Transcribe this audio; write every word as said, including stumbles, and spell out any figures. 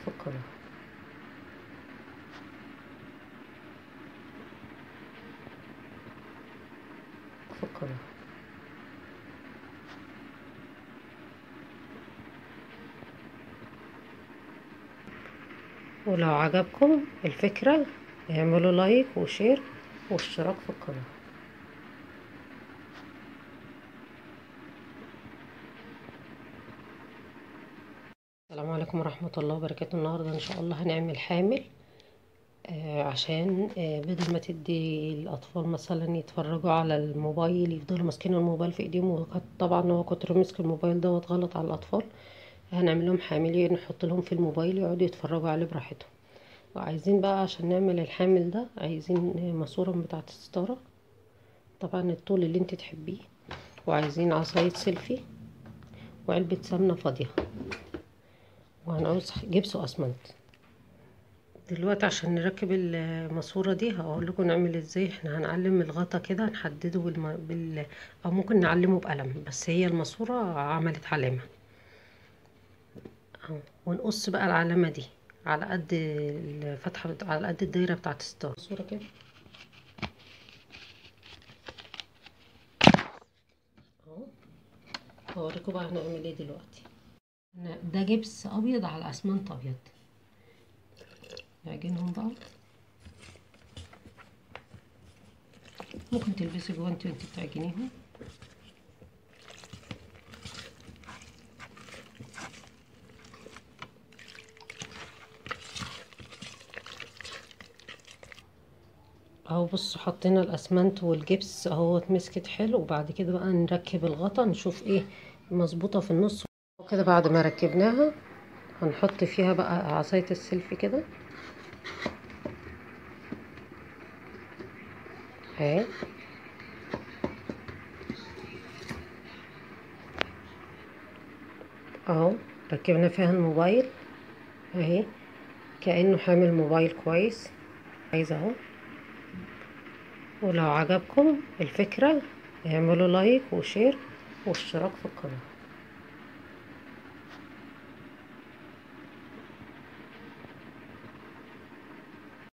القناة. في القناة. ولو عجبكم الفكرة اعملوا لايك وشير واشتراك في القناة. السلام عليكم ورحمة الله وبركاته. النهاردة ان شاء الله هنعمل حامل آه عشان آه بدل ما تدي الاطفال مثلا يتفرجوا على الموبايل يفضلوا ماسكين الموبايل في ايديهم، وطبعا هو كتر مسك الموبايل دوت غلط على الاطفال. هنعمل لهم حامل نحط لهم في الموبايل يقعدوا يتفرجوا عليه براحتهم. وعايزين بقى عشان نعمل الحامل ده عايزين ماسورة بتاعة الستارة، طبعا الطول اللي انت تحبيه، وعايزين عصاية سيلفي وعلبة سمنة فاضية، وهنعوز جبس واسمنت. دلوقتي عشان نركب الماسورة دي هقول لكم نعمل ازاي. احنا هنعلم الغطا كده نحدده بالم... بال... او ممكن نعلمه بقلم، بس هي الماسورة عملت علامة اهو. ونقص بقى العلامة دي على قد الفتحة بت... على قد الدايرة بتاعة الستارة. صورة كده اهو. هوريكم بقى هنعمل ايه دلوقتي. ده جبس ابيض على اسمنت ابيض، نعجنهم بقى. ممكن تلبسي جوانتي وانت بتعجنيهم. اهو بصوا حطينا الاسمنت والجبس اهو اتمسكت حلو، وبعد كده بقى نركب الغطا نشوف ايه مظبوطه في النص وكده. بعد ما ركبناها هنحط فيها بقى عصايه السلفي كده اهي اهو. ركبنا فيها الموبايل اهي كأنه حامل موبايل كويس. عايزه اهو. ولو عجبكم الفكره اعملوا لايك وشير واشتراك في القناه.